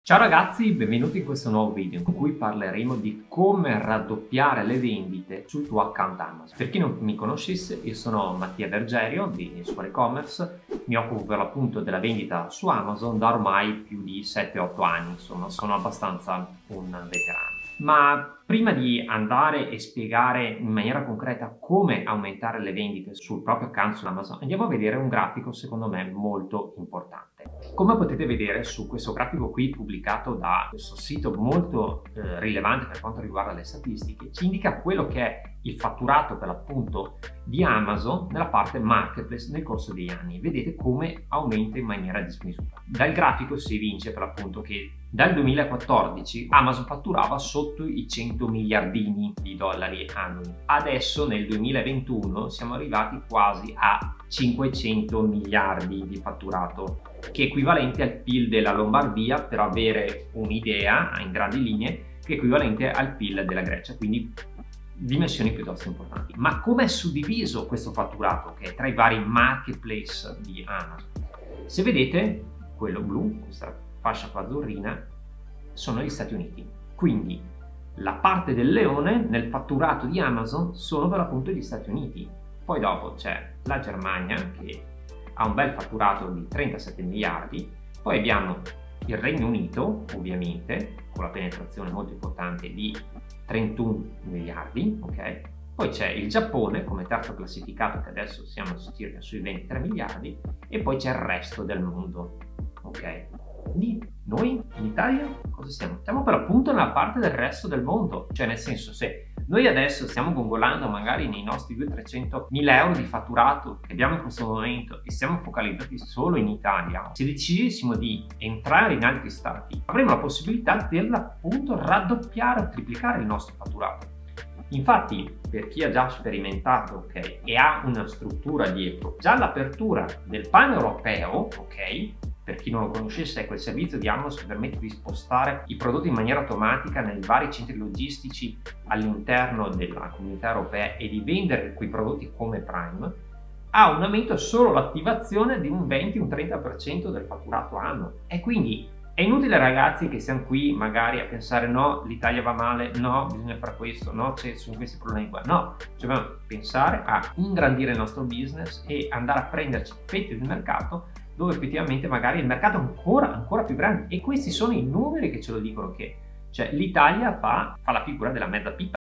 Ciao ragazzi, benvenuti in questo nuovo video in cui parleremo di come raddoppiare le vendite sul tuo account Amazon. Per chi non mi conoscesse, io sono Mattia Bergerio di Scuola E-commerce, mi occupo per l'appunto della vendita su Amazon da ormai più di 7-8 anni, insomma sono abbastanza un veterano. Ma prima di andare e spiegare in maniera concreta come aumentare le vendite sul proprio account su Amazon, andiamo a vedere un grafico secondo me molto importante. Come potete vedere su questo grafico qui pubblicato da questo sito molto rilevante per quanto riguarda le statistiche, ci indica quello che è il fatturato per l'appunto di Amazon nella parte marketplace nel corso degli anni. Vedete come aumenta in maniera dismisurata. Dal grafico si evince per l'appunto che dal 2014 Amazon fatturava sotto i 100 miliardini di dollari annui. Adesso nel 2021 siamo arrivati quasi a 500 miliardi di fatturato, che è equivalente al PIL della Lombardia, per avere un'idea in grandi linee, che è equivalente al PIL della Grecia, quindi dimensioni piuttosto importanti. Ma come è suddiviso questo fatturato che è tra i vari marketplace di Amazon? Se vedete, quello blu, questa fascia qua azzurrina, sono gli Stati Uniti. Quindi la parte del leone nel fatturato di Amazon sono per l'appunto gli Stati Uniti. Poi dopo c'è la Germania che ha un bel fatturato di 37 miliardi, poi abbiamo il Regno Unito, ovviamente, con la penetrazione molto importante di 31 miliardi, ok? Poi c'è il Giappone come terzo classificato, che adesso siamo circa sui 23 miliardi, e poi c'è il resto del mondo, ok? Quindi noi in Italia cosa siamo? Siamo per l'appunto nella parte del resto del mondo, cioè nel senso, se noi adesso stiamo gongolando magari nei nostri 200-300 mila euro di fatturato che abbiamo in questo momento e siamo focalizzati solo in Italia, se decidessimo di entrare in altri stati avremo la possibilità di appunto raddoppiare o triplicare il nostro fatturato. Infatti, per chi ha già sperimentato, ok, e ha una struttura dietro, già l'apertura del pan-europeo, ok, per chi non lo conoscesse, è quel servizio di Amazon che permette di spostare i prodotti in maniera automatica nei vari centri logistici all'interno della comunità europea e di vendere quei prodotti come Prime, ha un aumento solo l'attivazione di un 20-30% del fatturato anno. E quindi è inutile ragazzi che siamo qui magari a pensare no, l'Italia va male, no, bisogna fare questo, no, ci sono questi problemi qua. No, dobbiamo pensare a ingrandire il nostro business e andare a prenderci fette del mercato dove effettivamente magari il mercato è ancora più grande, e questi sono i numeri che ce lo dicono, che cioè l'Italia fa la figura della mezza pipa,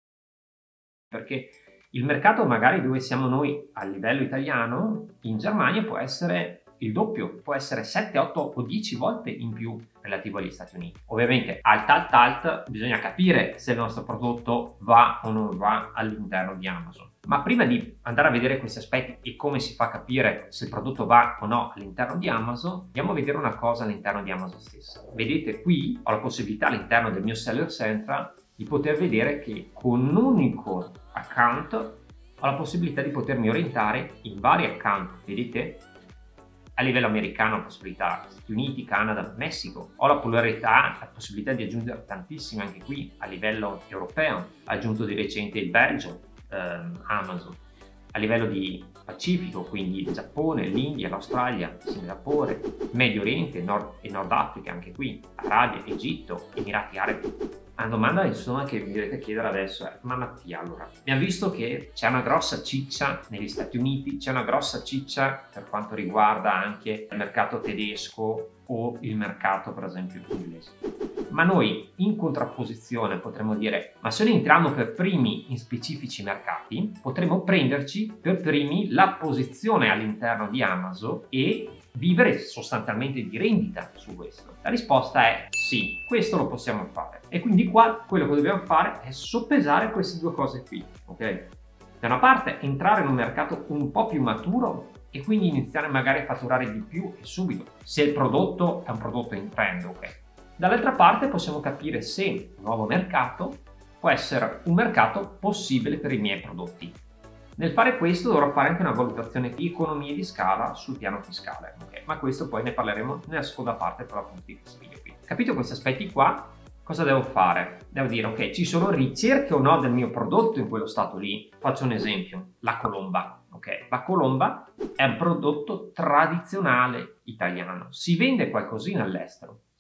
perché il mercato magari dove siamo noi a livello italiano in Germania può essere il doppio, può essere 7, 8 o 10 volte in più relativo agli Stati Uniti. Ovviamente alt bisogna capire se il nostro prodotto va o non va all'interno di Amazon. Ma prima di andare a vedere questi aspetti e come si fa a capire se il prodotto va o no all'interno di Amazon, andiamo a vedere una cosa all'interno di Amazon stessa. Vedete qui ho la possibilità all'interno del mio Seller Central di poter vedere che con un unico account ho la possibilità di potermi orientare in vari account. Vedete? A livello americano ho la possibilità Stati Uniti, Canada, Messico. Ho la possibilità di aggiungere tantissimi anche qui a livello europeo. Ho aggiunto di recente il Belgio, Amazon. A livello di Pacifico, quindi il Giappone, l'India, l'Australia, Singapore, Medio Oriente, Nord e Nord Africa, anche qui, Arabia, Egitto, Emirati Arabi. La domanda insomma che vi dovete chiedere adesso è: ma Mattia, allora, abbiamo visto che c'è una grossa ciccia negli Stati Uniti, c'è una grossa ciccia per quanto riguarda anche il mercato tedesco o il mercato per esempio inglese. Ma noi in contrapposizione potremmo dire: ma se noi entriamo per primi in specifici mercati, potremmo prenderci per primi la posizione all'interno di Amazon e vivere sostanzialmente di rendita su questo? La risposta è sì, questo lo possiamo fare. E quindi qua quello che dobbiamo fare è soppesare queste due cose qui, ok? Da una parte entrare in un mercato un po' più maturo e quindi iniziare magari a fatturare di più e subito, se il prodotto è un prodotto in trend, ok? Dall'altra parte possiamo capire se il nuovo mercato può essere un mercato possibile per i miei prodotti. Nel fare questo dovrò fare anche una valutazione di economie di scala sul piano fiscale, okay? Ma questo poi ne parleremo nella seconda parte per l'appunto di questo video qui. Capito questi aspetti qua? Cosa devo fare? Devo dire, ok, ci sono ricerche o no del mio prodotto in quello stato lì? Faccio un esempio, la colomba. Ok, la colomba è un prodotto tradizionale italiano, si vende qualcosina all'estero,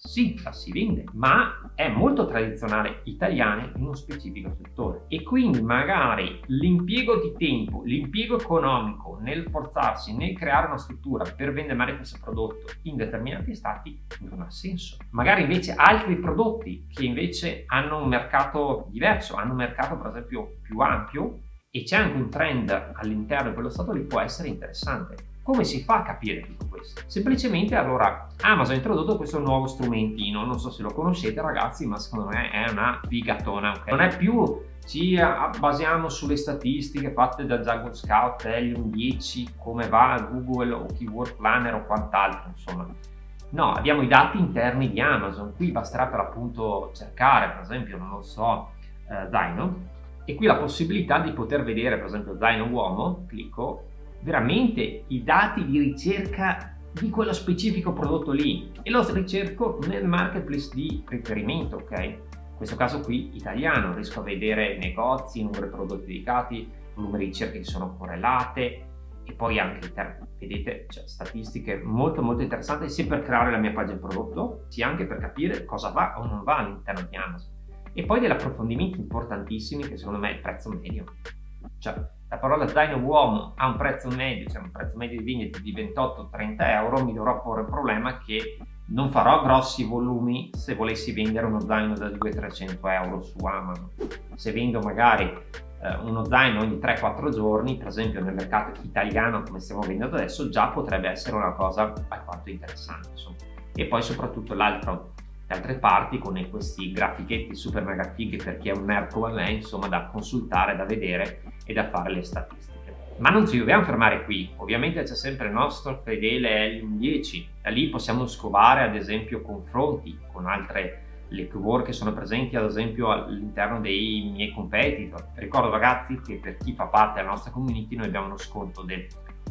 Sì, la si vende, ma è molto tradizionale italiana in uno specifico settore e quindi magari l'impiego di tempo, l'impiego economico nel forzarsi, nel creare una struttura per vendere questo prodotto in determinati stati non ha senso. Magari invece altri prodotti che invece hanno un mercato diverso, hanno un mercato per esempio più ampio e c'è anche un trend all'interno di quello stato lì, può essere interessante. Come si fa a capire tutto questo? Semplicemente allora Amazon ha introdotto questo nuovo strumentino, non so se lo conoscete ragazzi, ma secondo me è una figatona, okay? Non è più ci basiamo sulle statistiche fatte da Jaguar Scout, Helium 10, come va Google o Keyword Planner o quant'altro, insomma. No, abbiamo i dati interni di Amazon, qui basterà per appunto cercare, per esempio, non lo so, zaino, e qui la possibilità di poter vedere, per esempio, zaino uomo, clicco, veramente i dati di ricerca di quello specifico prodotto lì e lo ricerco nel marketplace di riferimento, ok? In questo caso qui italiano, riesco a vedere negozi, numero di prodotti dedicati, numeri di ricerche che sono correlate e poi anche, vedete, cioè, statistiche molto interessanti sia per creare la mia pagina prodotto sia anche per capire cosa va o non va all'interno di Amazon. E poi degli approfondimenti importantissimi che secondo me è il prezzo medio. Cioè, la parola zaino uomo ha un prezzo medio, cioè un prezzo medio di vendita di 28-30 euro, mi dovrò porre il problema che non farò grossi volumi se volessi vendere uno zaino da 200-300 euro su Amazon. Se vendo magari uno zaino ogni 3-4 giorni, per esempio nel mercato italiano come stiamo vendendo adesso, già potrebbe essere una cosa alquanto interessante, insomma. E poi soprattutto le altre parti con questi grafichetti super mega fighi per chi è un nerd come me, insomma, da consultare, da vedere e da fare le statistiche. Ma non ci dobbiamo fermare qui, ovviamente c'è sempre il nostro fedele Helium 10, da lì possiamo scovare ad esempio confronti con altre le keyword che sono presenti ad esempio all'interno dei miei competitor. Ricordo ragazzi che per chi fa parte della nostra community noi abbiamo uno sconto del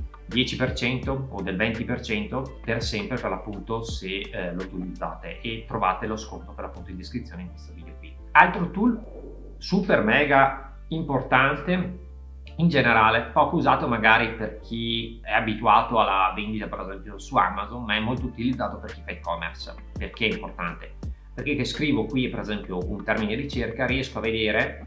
10% o del 20% per sempre per l'appunto se lo utilizzate e trovate lo sconto per l'appunto in descrizione in questo video qui. Altro tool super mega importante in generale, poco usato magari per chi è abituato alla vendita per esempio su Amazon, ma è molto utilizzato per chi fa e-commerce. Perché è importante? Perché che scrivo qui per esempio un termine di ricerca riesco a vedere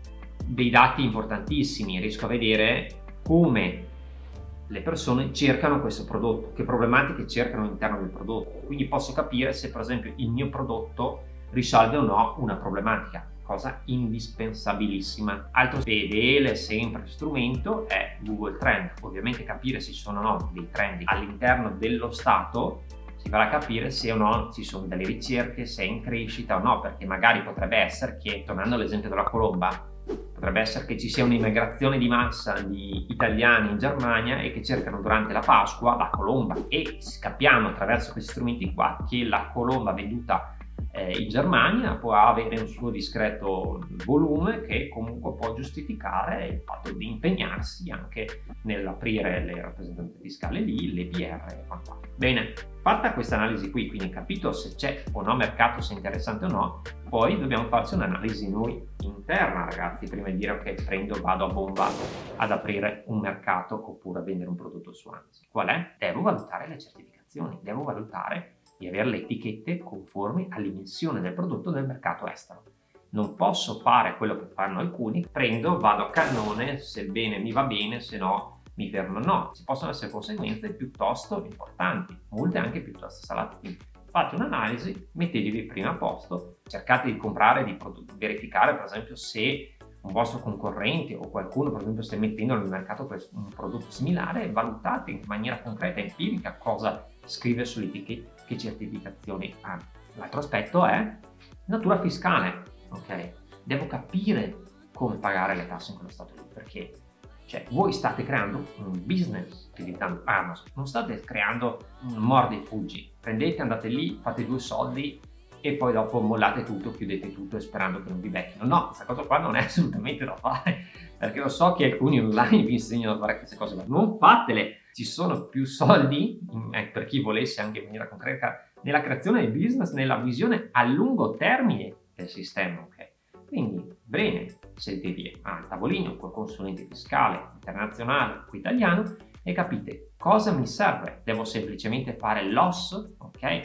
dei dati importantissimi, riesco a vedere come le persone cercano questo prodotto, che problematiche cercano all'interno del prodotto, quindi posso capire se per esempio il mio prodotto risolve o no una problematica, cosa indispensabilissima. Altro fedele sempre strumento è Google Trend, ovviamente capire se ci sono o no dei trend all'interno dello stato si farà capire se o no ci sono delle ricerche, se è in crescita o no, perché magari potrebbe essere che, tornando all'esempio della colomba, potrebbe essere che ci sia un'immigrazione di massa di italiani in Germania e che cercano durante la Pasqua la colomba e capiamo attraverso questi strumenti qua che la colomba venduta in Germania può avere un suo discreto volume che comunque può giustificare il fatto di impegnarsi anche nell'aprire le rappresentanze fiscali lì, le PR e quant'altro. Bene, fatta questa analisi qui, quindi capito se c'è o no mercato, se è interessante o no, poi dobbiamo farci un'analisi noi interna ragazzi prima di dire ok, vado a bomba ad aprire un mercato oppure a vendere un prodotto su Amazon. Qual è? Devo valutare le certificazioni, devo valutare di avere le etichette conformi all'emissione del prodotto nel mercato estero. Non posso fare quello che fanno alcuni, vado a cannone, sebbene mi va bene, se no mi fermo. No, ci possono essere conseguenze piuttosto importanti, molte anche piuttosto salate. Quindi fate un'analisi, mettetevi prima a posto, cercate di comprare, di verificare per esempio se un vostro concorrente o qualcuno per esempio sta mettendo nel mercato un prodotto similare, valutate in maniera concreta e empirica cosa scrive sull'etichetta, che certificazioni ha. L'altro aspetto è natura fiscale, ok? Devo capire come pagare le tasse in quello stato lì, perché cioè, voi state creando un business utilizzando Amazon, non state creando un mordi e fuggi, prendete, andate lì, fate 2 soldi e poi dopo mollate tutto, chiudete tutto sperando che non vi becchino. No, questa cosa qua non è assolutamente da fare, perché lo so che alcuni online vi insegnano a fare queste cose, ma non fatele. Ci sono più soldi, per chi volesse anche in maniera concreta, nella creazione del business, nella visione a lungo termine del sistema, ok? Quindi, bene, sedetevi al tavolino col consulente fiscale internazionale o italiano e capite cosa mi serve. Devo semplicemente fare l'OS, ok?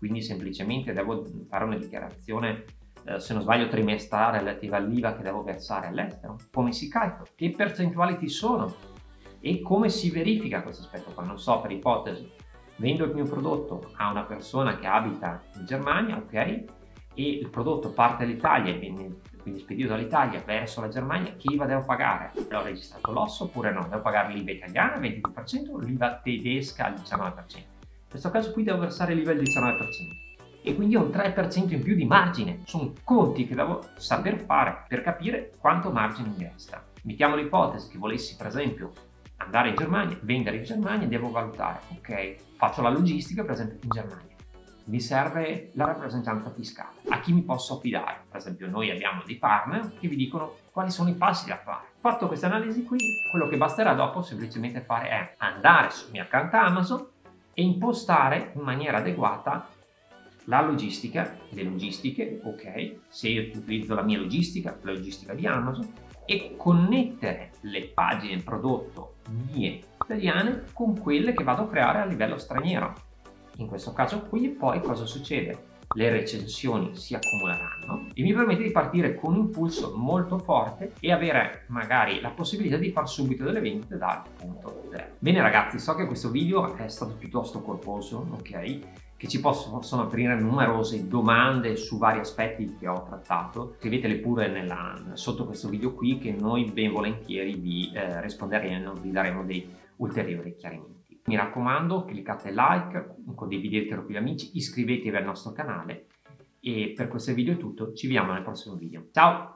quindi semplicemente devo fare una dichiarazione, se non sbaglio trimestrale, relativa all'IVA che devo versare all'estero. Come si calcola? Che percentuali ci sono? E come si verifica questo aspetto qua? Non so, per ipotesi, vendo il mio prodotto a una persona che abita in Germania, ok? E il prodotto parte dall'Italia e viene quindi spedito dall'Italia verso la Germania, che IVA devo pagare? L'ho registrato l'OSS oppure no? Devo pagare l'IVA italiana al 22% o l'IVA tedesca al 19%? In questo caso qui devo versare l'IVA al 19%. E quindi ho un 3% in più di margine. Sono conti che devo saper fare per capire quanto margine mi resta. Mettiamo l'ipotesi che volessi, per esempio, andare in Germania, vendere in Germania, devo valutare, ok, faccio la logistica per esempio in Germania, mi serve la rappresentanza fiscale, a chi mi posso affidare? Per esempio noi abbiamo dei partner che vi dicono quali sono i passi da fare. Fatto questa analisi qui, quello che basterà dopo semplicemente fare è andare sul mio account Amazon e impostare in maniera adeguata la logistica, le logistiche, ok, se io utilizzo la mia logistica, la logistica di Amazon, e connettere le pagine prodotto mie italiane con quelle che vado a creare a livello straniero. In questo caso qui poi cosa succede? Le recensioni si accumuleranno e mi permette di partire con un impulso molto forte e avere magari la possibilità di far subito delle vendite dal punto zero. Bene ragazzi, so che questo video è stato piuttosto corposo, ok? Che ci possono aprire numerose domande su vari aspetti che ho trattato. Scrivetele pure sotto questo video qui che noi ben volentieri vi risponderemo, vi daremo dei ulteriori chiarimenti. Mi raccomando, cliccate like, condividetelo con gli amici, iscrivetevi al nostro canale e per questo video è tutto, ci vediamo nel prossimo video. Ciao!